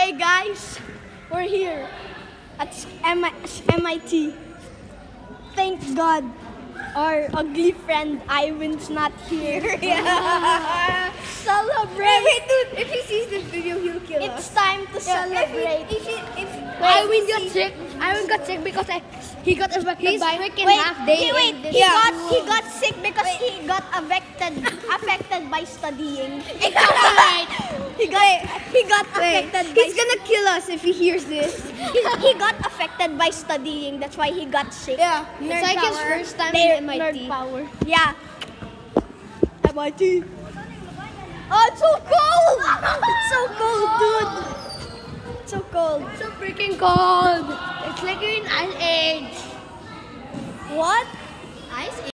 Hey guys, we're here at MIT. Thank God our ugly friend Ivan's not here. Celebrate! Wait, dude, if he sees this video, he'll kill us. It's time to celebrate. Ivan got sick. Ivan got sick because he got affected by freaking half day. He got sick because he got affected by studying. Alright. He got affected. He's gonna kill us if he hears this. He got affected by studying. That's why he got sick. Yeah, It's like his first time Nerd in MIT. power. Yeah. MIT. Oh, it's so cold! It's so cold, dude. It's so cold. So freaking cold. It's like you're in Ice Age. What? Ice Age.